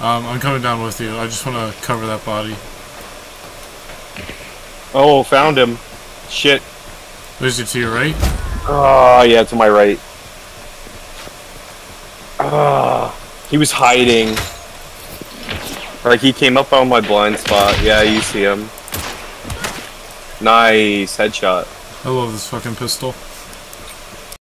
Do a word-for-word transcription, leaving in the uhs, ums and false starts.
Um, I'm coming down with you. I just want to cover that body. Oh, found him. Shit. Is it to your right? Oh, yeah, to my right. Ah, he was hiding. Like, he came up on my blind spot. Yeah, you see him. Nice. Headshot. I love this fucking pistol.